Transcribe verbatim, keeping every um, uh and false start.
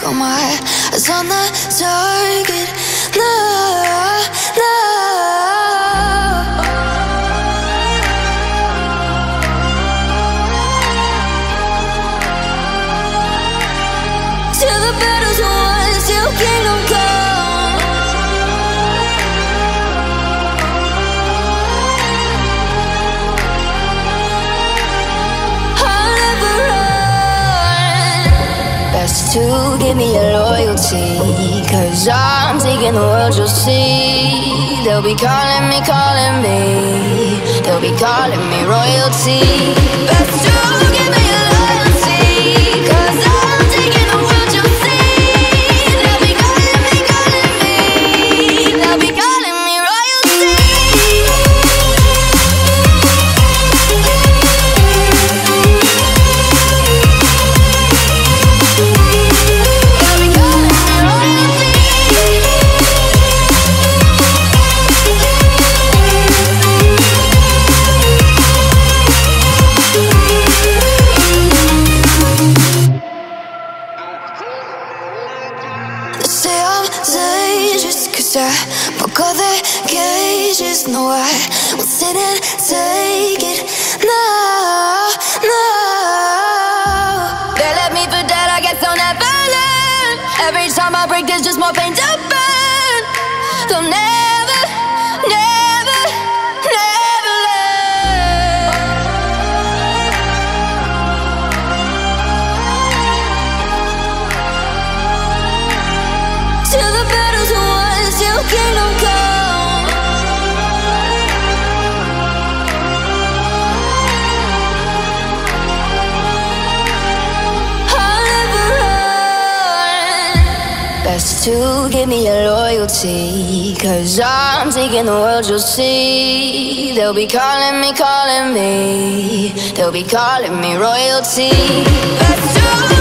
Got my eyes on the target. No, no. Till the battle's won, till kingdom come. I'll never run. Best to give me your loyalty, 'cause I'm taking the world, you'll see. They'll be calling me, calling me. They'll be calling me royalty. Best to give me your loyalty, 'cause I'm taking the world, you'll see. They'll be calling me, calling me. They'll be calling me royalty. They'll be calling me royalty. They say I'm dangerous 'cause I broke all their cages. No, I won't sit and take it. No, no. They left me for dead, I guess I'll never learn. Every time I break, there's just more pain to burn. They'll never, never, never learn. Till the battle's won, till kingdom come. I'll never run. Best to give me your loyalty, 'cause I'm taking the world, you'll see. They'll be calling me, calling me. They'll be calling me royalty. Best to